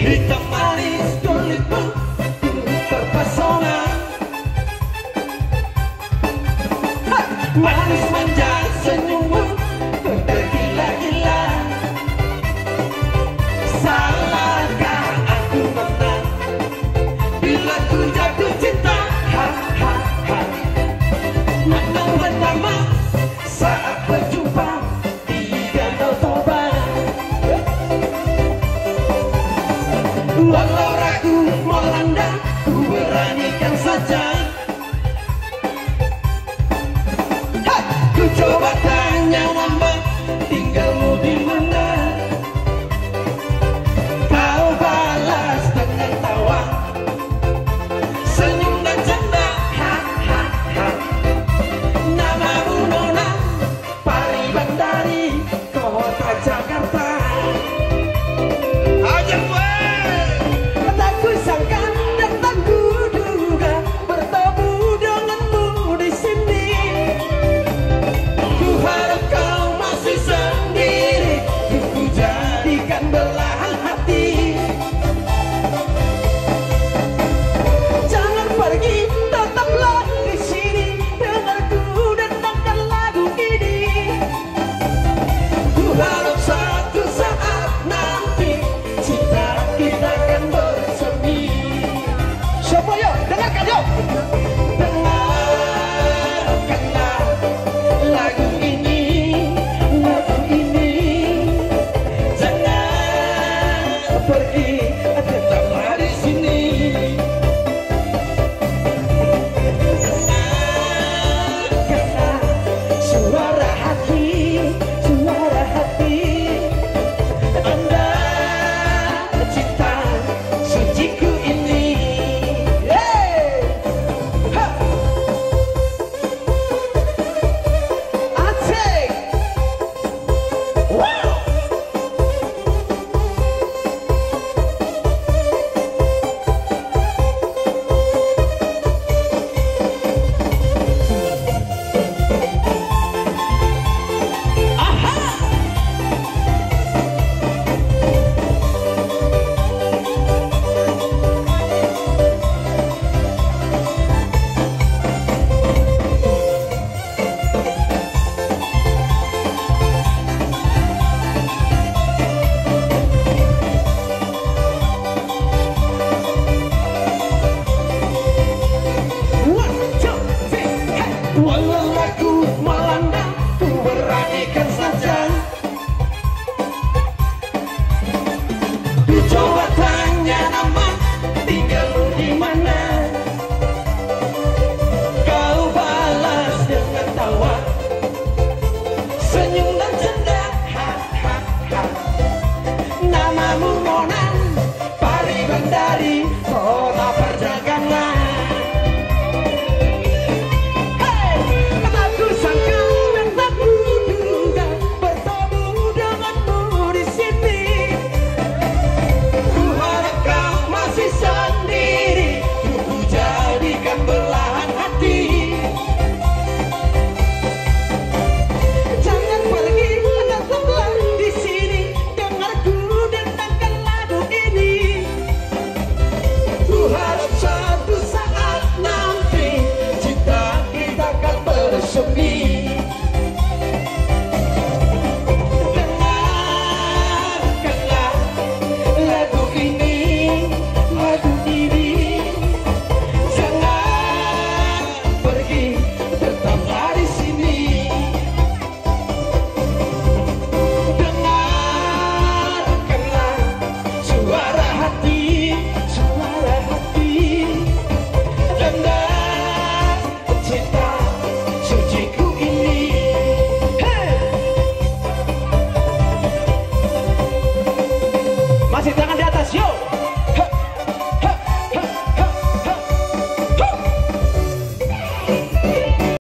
hitam manis kulitmu terpesona, manis manja senyummu tergila-gila. Salahkah aku menang bila ku jatuh cinta? Ha ha ha. Menang pertama saat berjumpa di Danau Toba. Walau ragu melanda, ku beranikan saja. Ku coba tanya nama, tinggalmu di mana? Kau balas dengan tawa, senyum dan canda. Ha ha ha. Namamu Nona Pari Bandari, kota Jakarta. Aja gue. Tak ku sangka dan tak ku duga bertemu denganmu di sini. Ku harap kau masih sendiri, ku jadikan belahan hati. Jangan pergi, tetaplah di sini, dengarku dengarkan lagu ini. Ku harap suatu saat nanti cinta kita akan bersemi. Siapa yuk? Dengarkan yuk. Dengarkanlah lagu ini, lagu ini. Jangan pergi.